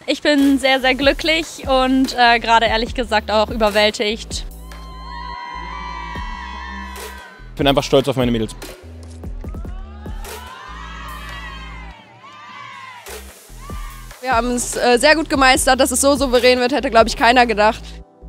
Ich bin sehr, sehr glücklich und gerade ehrlich gesagt auch überwältigt. Ich bin einfach stolz auf meine Mädels. Wir haben es sehr gut gemeistert, dass es so souverän wird, hätte, glaube ich, keiner gedacht.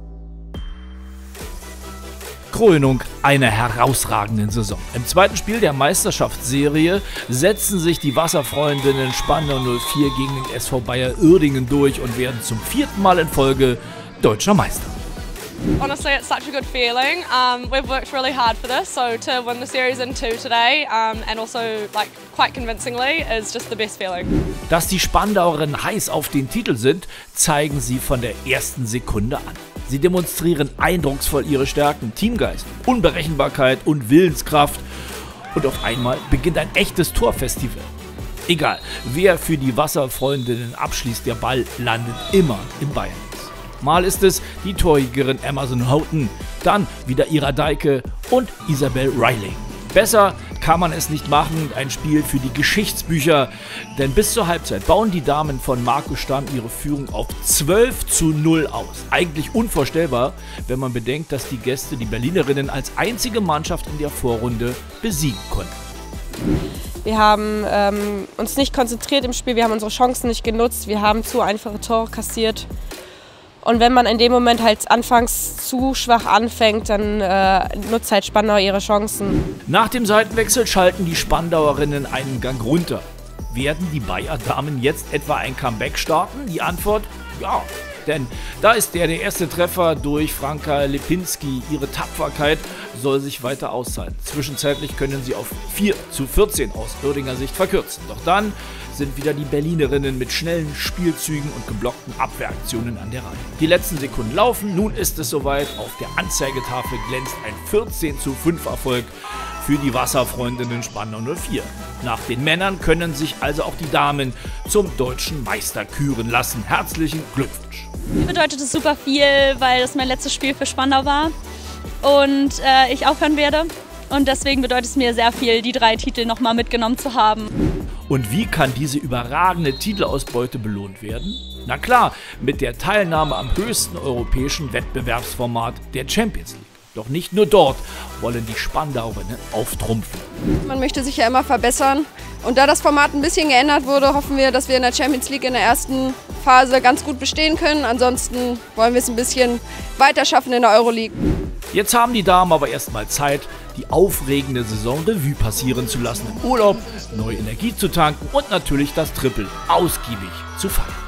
Krönung einer herausragenden Saison. Im zweiten Spiel der Meisterschaftsserie setzen sich die Wasserfreundinnen Spandau 04 gegen den SV Bayer Uerdingen durch und werden zum 4. Mal in Folge deutscher Meister. Honestly, it's such a good feeling. We've worked really hard for this, so to win the series in 2 today and also like quite convincingly is just the best feeling. Dass die Spandauerinnen heiß auf den Titel sind, zeigen sie von der ersten Sekunde an. Sie demonstrieren eindrucksvoll ihre Stärken, Teamgeist, Unberechenbarkeit und Willenskraft. Und auf einmal beginnt ein echtes Torfestival. Egal, wer für die Wasserfreundinnen abschließt, der Ball landet immer im Bayern. Mal ist es die Torjägerin Amazon Houghton, dann wieder Ira Deike und Isabel Riley. Besser kann man es nicht machen, ein Spiel für die Geschichtsbücher, denn bis zur Halbzeit bauen die Damen von Marco Stamm ihre Führung auf 12:0 aus. Eigentlich unvorstellbar, wenn man bedenkt, dass die Gäste die Berlinerinnen als einzige Mannschaft in der Vorrunde besiegen konnten. Wir haben uns nicht konzentriert im Spiel, wir haben unsere Chancen nicht genutzt, wir haben zu einfache Tore kassiert. Und wenn man in dem Moment halt anfangs zu schwach anfängt, dann nutzt halt Spandau ihre Chancen. Nach dem Seitenwechsel schalten die Spandauerinnen einen Gang runter. Werden die Bayer-Damen jetzt etwa ein Comeback starten? Die Antwort: ja. Denn da ist der erste Treffer durch Franka Lipinski. Ihre Tapferkeit soll sich weiter auszahlen. Zwischenzeitlich können sie auf 4:14 aus Uerdinger Sicht verkürzen. Doch dann sind wieder die Berlinerinnen mit schnellen Spielzügen und geblockten Abwehraktionen an der Reihe. Die letzten Sekunden laufen, nun ist es soweit. Auf der Anzeigetafel glänzt ein 14:5 Erfolg für die Wasserfreundinnen Spandau 04. Nach den Männern können sich also auch die Damen zum deutschen Meister küren lassen. Herzlichen Glückwunsch! Mir bedeutet es super viel, weil das mein letztes Spiel für Spandau war und ich aufhören werde. Und deswegen bedeutet es mir sehr viel, die 3 Titel nochmal mitgenommen zu haben. Und wie kann diese überragende Titelausbeute belohnt werden? Na klar, mit der Teilnahme am höchsten europäischen Wettbewerbsformat der Champions League. Doch nicht nur dort wollen die Spandauerinnen auftrumpfen. Man möchte sich ja immer verbessern. Und da das Format ein bisschen geändert wurde, hoffen wir, dass wir in der Champions League in der ersten Phase ganz gut bestehen können. Ansonsten wollen wir es ein bisschen weiter schaffen in der Euroleague. Jetzt haben die Damen aber erstmal Zeit, die aufregende Saison Revue passieren zu lassen, im Urlaub neue Energie zu tanken und natürlich das Triple ausgiebig zu feiern.